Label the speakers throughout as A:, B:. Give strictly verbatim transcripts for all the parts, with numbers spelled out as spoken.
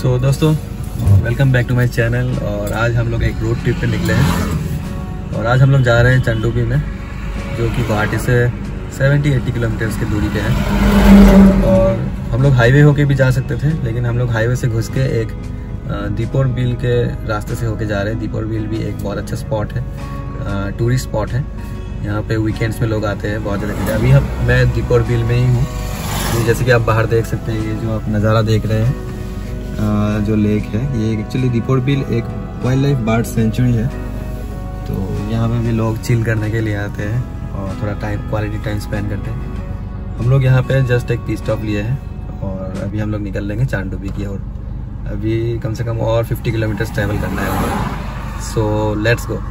A: सो so, दोस्तों welcome back to my channel. और आज हम लोग एक रोड ट्रिप पे निकले हैं और आज हम लोग जा रहे हैं चांडोबी में, जो कि गुवाहाटी से सत्तर अस्सी किलोमीटर्स की दूरी पे है। और हम लोग हाईवे होके भी जा सकते थे, लेकिन हम लोग हाईवे से घुस के एक दीपोर बिल के रास्ते से होके जा रहे हैं। दीपोर बिल भी एक बहुत अच्छा स्पॉट है, टूरिस्ट स्पॉट है। यहाँ पे वीकेंड्स में लोग आते हैं बहुत ज़्यादा। अभी हम मैं दीपोर बिल में ही हूँ। जैसे कि आप बाहर देख सकते हैं, ये जो आप नज़ारा देख रहे हैं, आ, जो लेक है, ये एक्चुअली दीपोर बिल एक वाइल्ड लाइफ बर्ड सेंचुरी है। तो यहाँ पे भी लोग चिल करने के लिए आते हैं और थोड़ा टाइम क्वालिटी टाइम स्पेंड करते हैं। हम लोग यहाँ पे जस्ट एक पी स्टॉप लिए हैं और अभी हम लोग निकल लेंगे चांडोबी की ओर। अभी कम से कम और पचास किलोमीटर्स ट्रैवल करना है हम लोग। So let's go.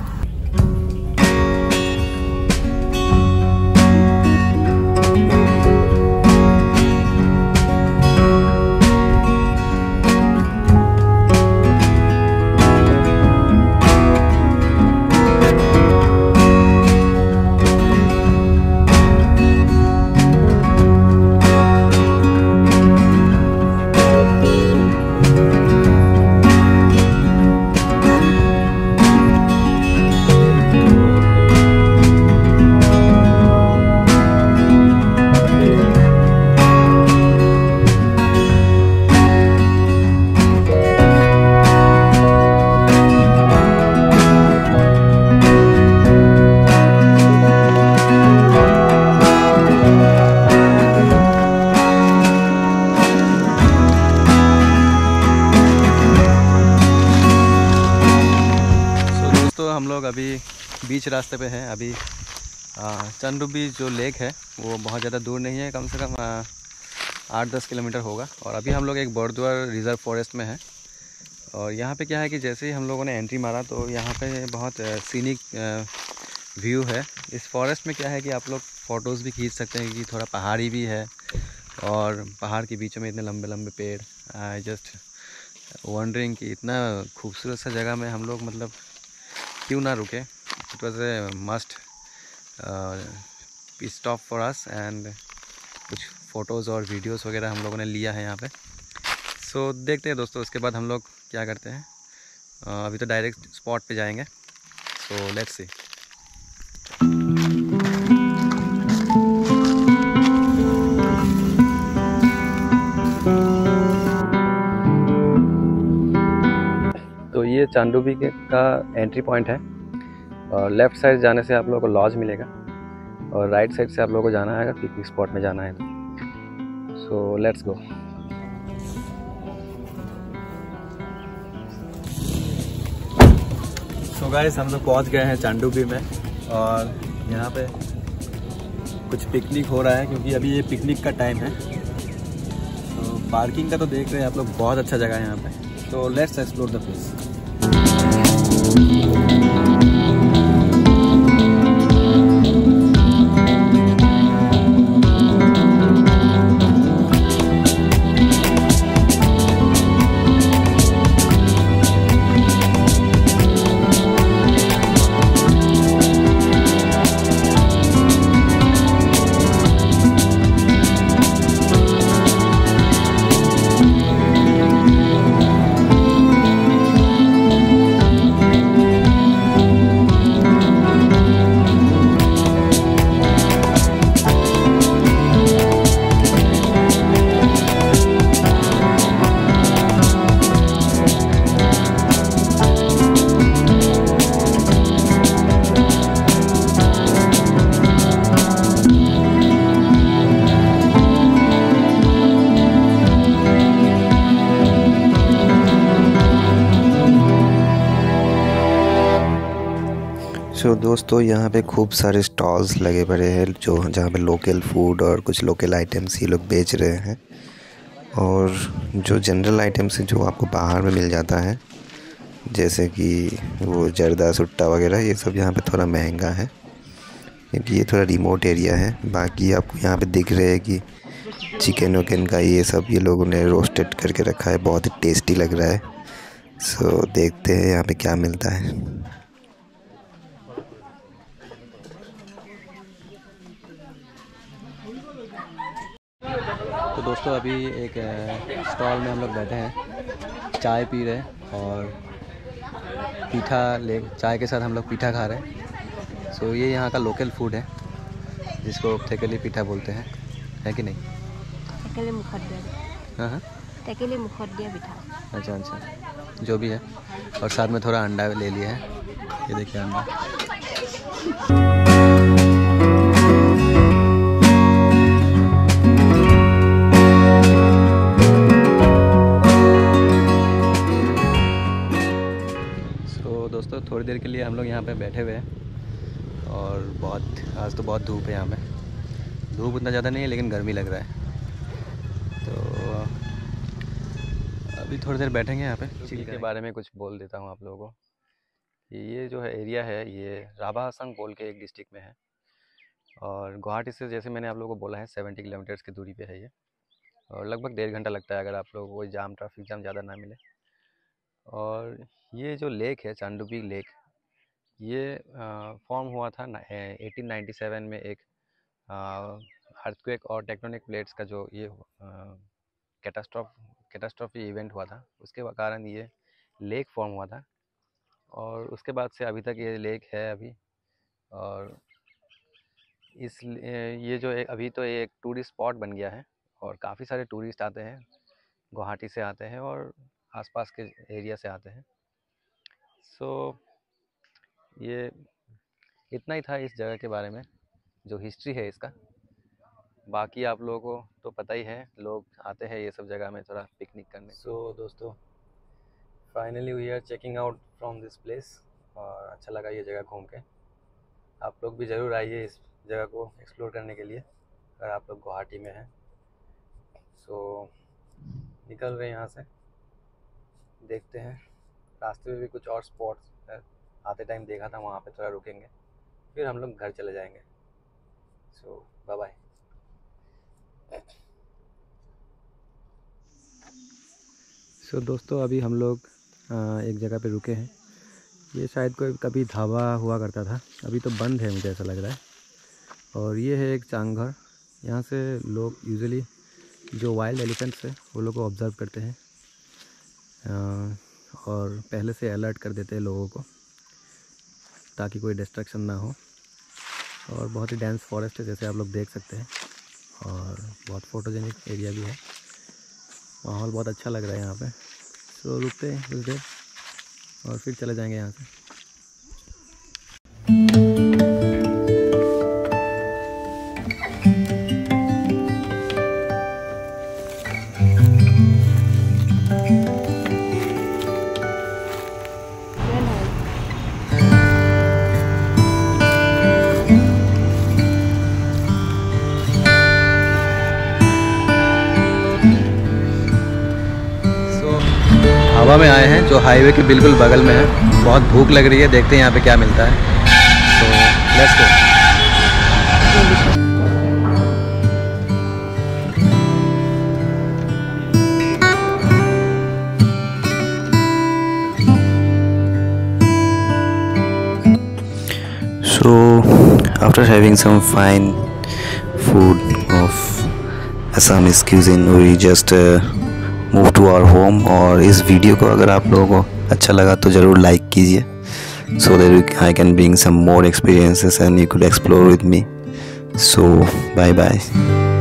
A: हम लोग अभी बीच रास्ते पे हैं। अभी चांडोबी जो लेक है वो बहुत ज़्यादा दूर नहीं है, कम से कम आठ दस किलोमीटर होगा। और अभी हम लोग एक बोरद्वार रिजर्व फॉरेस्ट में हैं। और यहाँ पे क्या है कि जैसे ही हम लोगों ने एंट्री मारा तो यहाँ पे बहुत सीनिक व्यू है। इस फॉरेस्ट में क्या है कि आप लोग फ़ोटोज़ भी खींच सकते हैं, कि थोड़ा पहाड़ी भी है और पहाड़ के बीचों में इतने लंबे लंबे पेड़। आई जस्ट वंडरिंग कि इतना खूबसूरत सा जगह में हम लोग मतलब क्यों ना रुके। It was a must stop for us and कुछ फ़ोटोज़ और वीडियोस वगैरह हम लोगों ने लिया है यहाँ पे। सो so, देखते हैं दोस्तों उसके बाद हम लोग क्या करते हैं। uh, अभी तो डायरेक्ट स्पॉट पे जाएंगे। So let's see. तो ये चांडोबी के का एंट्री पॉइंट है और लेफ़्ट साइड जाने से आप लोगों को लॉज मिलेगा और राइट साइड से आप लोगों को जाना है, पिकनिक स्पॉट में जाना है। सो लेट्स गो। सो गाइस, हम लोग पहुंच गए हैं चांडोबी में और यहाँ पे कुछ पिकनिक हो रहा है, क्योंकि अभी ये पिकनिक का टाइम है। तो पार्किंग का तो देख रहे हैं आप लोग, बहुत अच्छा जगह है यहाँ पे। तो let's explore the place.
B: So so, दोस्तों यहाँ पे खूब सारे स्टॉल्स लगे पड़े हैं, जो जहाँ पे लोकल फूड और कुछ लोकल आइटम्स ये लोग बेच रहे हैं। और जो जनरल आइटम्स हैं जो आपको बाहर में मिल जाता है, जैसे कि वो जर्दा सुट्टा वगैरह, ये सब यहाँ पे थोड़ा महंगा है क्योंकि ये थोड़ा रिमोट एरिया है। बाकी आपको यहाँ पे दिख रहे हैं कि चिकन वकन का ये सब ये लोगों ने रोस्टेड करके रखा है, बहुत ही टेस्टी लग रहा है। सो so, देखते हैं यहाँ पे क्या मिलता है।
A: तो दोस्तों अभी एक स्टॉल में हम लोग बैठे हैं चाय पी रहे हैं और पीठा ले चाय के साथ हम लोग पीठा खा रहे हैं। सो ये यहाँ का लोकल फूड है जिसको थेकेली पीठा बोलते हैं, है कि नहीं?
C: थेकेली मुखत दिया।
A: हाँ हाँ
C: थेकेली मुखत दिया पीठा।
A: अच्छा अच्छा, जो भी है। और साथ में थोड़ा अंडा ले लिया है, ये देखिए अंडा। सो दोस्तों थोड़ी देर के लिए हम लोग यहाँ पे बैठे हुए हैं और बहुत आज तो बहुत धूप है यहाँ पे। धूप उतना ज़्यादा नहीं है लेकिन गर्मी लग रहा है, तो अभी थोड़ी देर बैठेंगे यहाँ पे। चिल के बारे में कुछ बोल देता हूँ आप लोगों को। ये जो है एरिया है ये राभासांग बोल के एक डिस्ट्रिक्ट में है और गुवाहाटी से जैसे मैंने आप लोगों को बोला है सेवेंटी किलोमीटर्स की दूरी पे है ये, और लगभग डेढ़ घंटा लगता है अगर आप लोगों को कोई जाम ट्रैफिक जाम ज़्यादा ना मिले। और ये जो लेक है चांडुपी लेक, ये फॉर्म हुआ था एटीन नाइंटी सेवन में एक अर्थक्वेक और टेक्टोनिक प्लेट्स का जो ये कैटास्ट्रॉफ कैटास्ट्रॉफी इवेंट हुआ था, उसके कारण ये लेक फॉर्म हुआ था। और उसके बाद से अभी तक ये लेक है अभी। और इस ये जो एक अभी तो ये एक टूरिस्ट स्पॉट बन गया है और काफ़ी सारे टूरिस्ट आते हैं, गुवाहाटी से आते हैं और आसपास के एरिया से आते हैं। सो ये इतना ही था इस जगह के बारे में, जो हिस्ट्री है इसका। बाकी आप लोगों को तो पता ही है, लोग आते हैं ये सब जगह में थोड़ा पिकनिक करने। सो so, दोस्तों finally we are checking out from this place और अच्छा लगा ये जगह घूम के। आप लोग भी ज़रूर आइए इस जगह को एक्सप्लोर करने के लिए अगर आप लोग गुवाहाटी में हैं। सो so, निकल रहे हैं यहाँ से, देखते हैं रास्ते में भी कुछ और स्पॉट्स है, आते टाइम देखा था, वहाँ पे थोड़ा रुकेंगे फिर हम लोग घर चले जाएंगे। So bye bye. So so, दोस्तों अभी हम लोग एक जगह पे रुके हैं। ये शायद कोई कभी ढाबा हुआ करता था, अभी तो बंद है मुझे ऐसा लग रहा है। और ये है एक चांगघर, यहाँ से लोग यूजुअली जो वाइल्ड एलिफेंट्स है वो लोग को ऑब्ज़र्व करते हैं और पहले से अलर्ट कर देते हैं लोगों को ताकि कोई डिस्ट्रैक्शन ना हो। और बहुत ही डेंस फॉरेस्ट है जैसे आप लोग देख सकते हैं और बहुत फोटोजेनिक एरिया भी है। माहौल बहुत अच्छा लग रहा है यहाँ पे। तो रुकते हैं कुछ देर और फिर चले जाएंगे यहाँ से। हवा में आए हैं जो हाईवे के बिल्कुल बगल में है। बहुत भूख लग रही है, देखते हैं यहाँ पे क्या मिलता है। तो let's go.
B: So after having some fine food of Assamese cuisine, we just uh, move to our home. और इस वीडियो को अगर आप लोगों को अच्छा लगा तो ज़रूर लाइक कीजिए, so that I can bring some more experiences and you could explore with me. So bye bye.